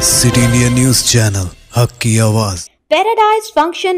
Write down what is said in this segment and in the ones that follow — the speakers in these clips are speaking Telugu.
सिटी इंडिया न्यूज चैनल हक की आवाज। पैराडाइज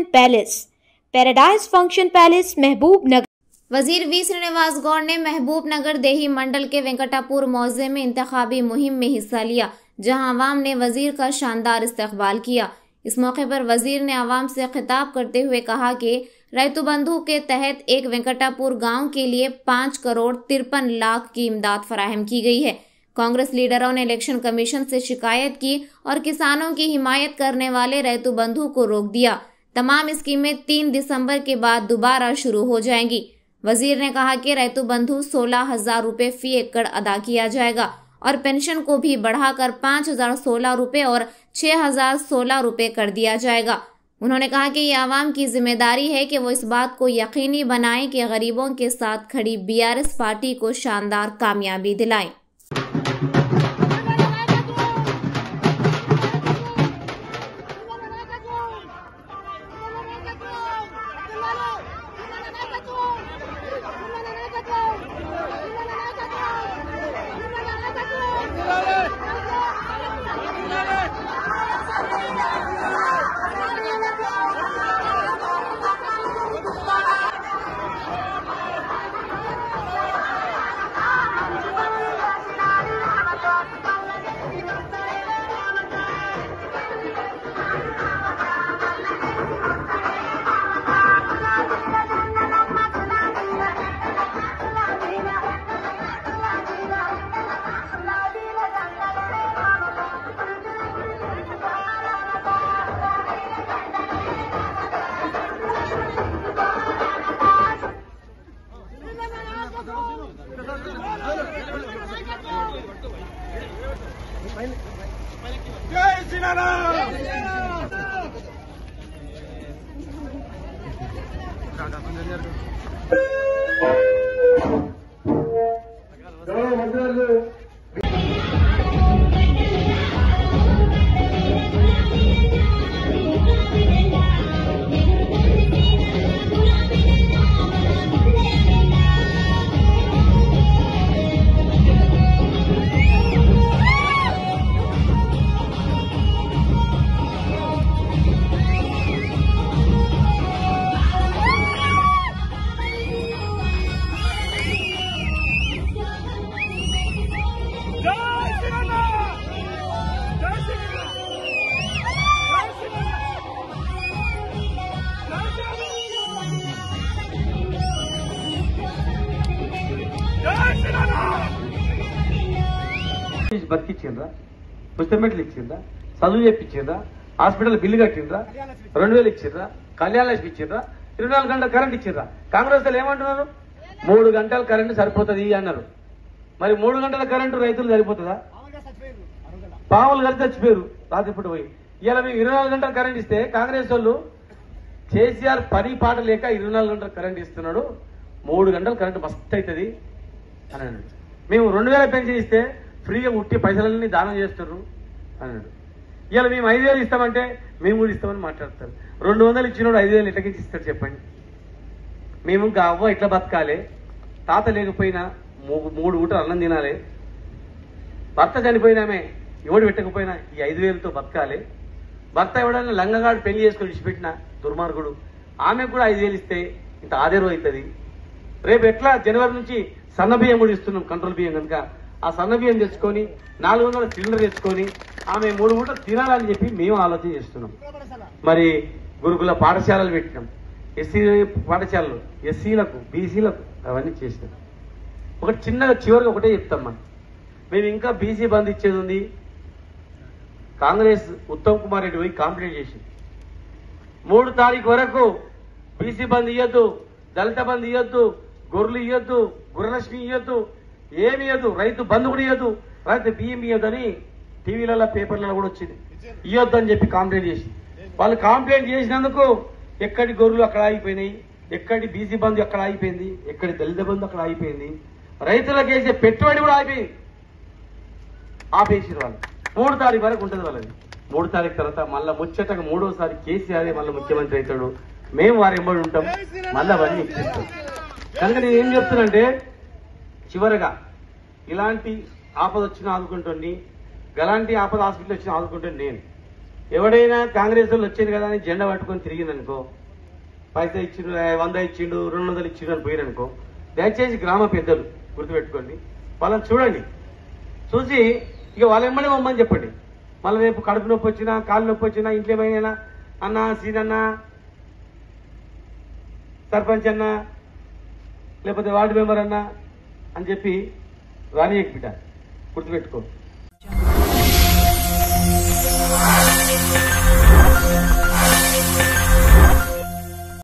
फंक्शन पैलेस महबूब नगर। वजीर वी श्रीनिवास गौड़ ने महबूब नगर देही मंडल के वेंकटापुर मौजे में इंतखाबी मुहिम में हिस्सा लिया, जहां अवाम ने वजीर का शानदार इस्तकबाल किया। इस मौके पर वजीर ने अवाम से खिताब करते हुए कहा कि रैतु बंधु के तहत एक वेंकटापुर गांव के लिए 5 करोड़ 53 लाख की इमदाद फराहम की गई है। कांग्रेस लीडरों ने इलेक्शन कमीशन से शिकायत की और किसानों की हिमायत करने वाले रैतु बंधु को रोक दिया। तमाम स्कीमें 3 दिसंबर के बाद दोबारा शुरू हो जाएंगी। वजीर ने कहा कि रैतु बंधु 16,000 रुपए फी एकड़ अदा किया जाएगा और पेंशन को भी बढ़ाकर 5,016 रुपए और 6,016 रुपए कर दिया जाएगा। उन्होंने कहा कि ये आवाम की जिम्मेदारी है कि वो इस बात को यकीनी बनाएं कि गरीबों के साथ खड़ी बीआरएस पार्टी को शानदार कामयाबी दिलाएं। जय श्री राम। బతికిచ్చిండ్రా, పుస్తమెట్లు ఇచ్చిండ్రా, చదువు చెప్పించిండ్రా, హాస్పిటల్ బిల్లు కట్టిండ్రా, 2,000 ఇచ్చిండ్రా, కళ్యాణ లక్ష్మి ఇచ్చిండ్రా, 24 గంటల కరెంట్ ఇచ్చిండ్రా. కాంగ్రెస్ వాళ్ళు ఏమంటున్నారు? 3 గంటల కరెంటు సరిపోతుంది అన్నారు. మరి 3 గంటల కరెంటు రైతులు సరిపోతుందా? పాములు కలిసి చచ్చిపోయారు రాత్రిపూట పోయి. ఇలా మేము 24 గంటల కరెంట్ ఇస్తే కాంగ్రెస్ వాళ్ళు కేసీఆర్ పని పాట లేక 24 గంటల కరెంట్ ఇస్తున్నాడు, 3 గంటల కరెంటు మస్తు అవుతుంది అని అన్నాడు. మేము 2,000 పెన్షన్ ఇస్తే ఫ్రీగా ఉట్టి పైసలన్నీ దానం చేస్తున్నారు అన్నాడు. ఇవాళ మేము 5,000 ఇస్తామంటే మేము కూడా ఇస్తామని మాట్లాడతారు. 200 ఇచ్చినోడు 5,000 ఎట్లకించి ఇస్తాడు చెప్పండి? మేము ఇంకా అవ్వ ఇట్లా బతకాలి, తాత లేకపోయినా 3 ఊటలు అన్నం తినాలి, భర్త చనిపోయినామే ఎవడు పెట్టకపోయినా ఈ 5,000తో బతకాలి, భర్త ఎవడన్నా లంగగాడు పెళ్లి చేసుకొని విడిచిపెట్టిన దుర్మార్గుడు ఆమెకు కూడా 5,000 ఇస్తే ఇంత ఆధారం అవుతుంది. రేపు ఎట్లా జనవరి నుంచి సన్న బియ్యం కూడా ఇస్తున్నాం, కంట్రోల్ బియ్యం కనుక ఆ సన్న బియ్యం తెచ్చుకొని 400 సిలిండర్ తెచ్చుకొని ఆమె 3 మూటలు తినాలని చెప్పి మేము ఆలోచన చేస్తున్నాం. మరి గురుకుల పాఠశాలలు పెట్టినాం, ఎస్సీ పాఠశాలలు, ఎస్సీలకు బీసీలకు అవన్నీ చేసినాం. ఒకటి చిన్నగా చివరిగా ఒకటే చెప్తాం, మేము ఇంకా బీసీ బంద్ ఇచ్చేది ఉంది. కాంగ్రెస్ ఉత్తమ్ కుమార్ రెడ్డి పోయి కంప్లైంట్ చేసి 3 తారీఖు వరకు బీసీ బంద్ ఇవ్వద్దు, దళిత బంద్ ఇవ్వద్దు, గొర్రెలు ఇవ్వద్దు, గుర్రలక్ష్మి ఇవ్వద్దు, ఏమి ఇవ్వద్దు, రైతు బంధు కూడా ఇవ్వద్దు, రైతు బియ్యం ఇవ్వద్దని టీవీలలో పేపర్లలో కూడా వచ్చింది. ఇవ్వద్దు అని చెప్పి కంప్లైంట్ చేసి వాళ్ళు కంప్లైంట్ చేసినందుకు ఎక్కడి గొర్రెలు అక్కడ ఆగిపోయినాయి, ఎక్కడి బీసీ బంధు అక్కడ ఆగిపోయింది, ఎక్కడి దళిత బంధు అక్కడ ఆగిపోయింది, రైతులకు వేసే పెట్టుబడి కూడా ఆగిపోయింది, ఆపేసారు వాళ్ళు. 3 తారీఖు వరకు ఉంటుంది వాళ్ళది. 3 తారీఖు తర్వాత మళ్ళీ ముచ్చటగా 3వసారి కేసీఆర్ మళ్ళీ ముఖ్యమంత్రి అవుతాడు, మేము వారి ఎంబడి ఉంటాం, మళ్ళీ అవన్నీ ఇచ్చేస్తాం. కనుక నేను ఏం చెప్తున్నానంటే చివరగా ఇలాంటి ఆపద వచ్చినా ఆదుకుంటుంది గలాంటి ఆపద హాస్పిటల్ వచ్చి ఆదుకుంటాను నేను. ఎవడైనా కాంగ్రెస్ వాళ్ళు వచ్చాను కదా అని జెండా పట్టుకొని తిరిగిందనుకో, పైసా ఇచ్చిండు, 100 ఇచ్చిండు, 200 ఇచ్చిండు అని పోయిననుకో, దయచేసి గ్రామ పెద్దలు గుర్తుపెట్టుకోండి, వాళ్ళని చూడండి, చూసి ఇక వాళ్ళ ఎమ్మడే మమ్మని చెప్పండి. మళ్ళీ రేపు కడుపు నొప్పి వచ్చినా, కాలు నొప్పి వచ్చినా, ఇంట్లో ఏమైనా అన్న, సీనన్న, సర్పంచ్ అన్న, లేకపోతే వార్డు మెంబర్ అన్న అని చెప్పి రాని బిడ్డ గుర్తుపెట్టుకో.